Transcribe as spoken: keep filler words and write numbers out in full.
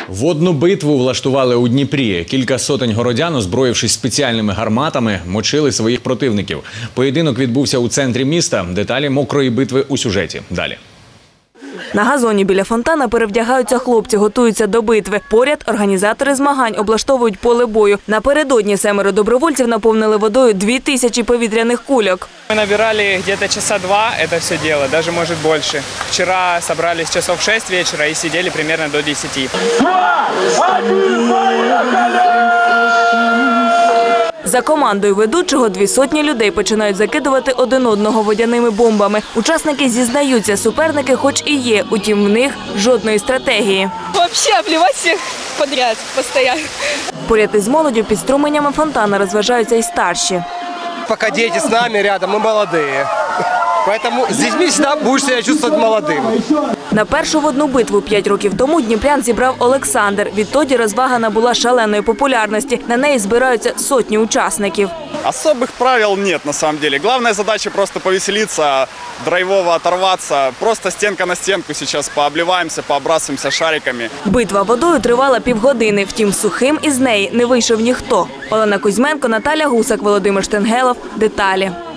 Водну битву влаштували у Дніпрі. Кілька сотень городян, озброївшись спеціальними гарматами, мочили своїх противників. Поєдинок відбувся у центрі міста. Деталі мокрої битви у сюжеті. Далі. На газоні біля фонтана перевдягаються хлопці, готуються до битви. Поряд організатори змагань облаштовують поле бою. Напередодні семеро добровольців наповнили водою дві тисячі повітряних кульок. Мы набирали где-то часа два это все дело, даже может больше. Вчера собрались часов шесть вечера и сидели примерно до десяти. За командою ведучого дві сотні людей починають закидувати один одного водяними бомбами. Учасники зізнаються, суперники хоч і є, утім в них жодної стратегії. Взагалі обливати всіх підряд, постійно. Поряд із молоддю під струменями фонтана розважаються і старші. Пока дети с нами рядом, мы молодые. Поэтому с детьми всегда будешь себя чувствовать молодым. На першу водну битву п'ять років тому дніпрян зібрав Олександр. Відтоді розвага набула шаленої популярності. На неї збираються сотні учасників. Особых правил нет на самом деле. Главная задача просто повеселиться, драйвово оторваться. Просто стенка на стенку сейчас пообливаемся, пообрасываемся шариками. Битва водою тривала півгодини. Втім, сухим із неї не вийшов ніхто. Олена Кузьменко, Наталя Гусак, Володимир Штенгелов. Деталі.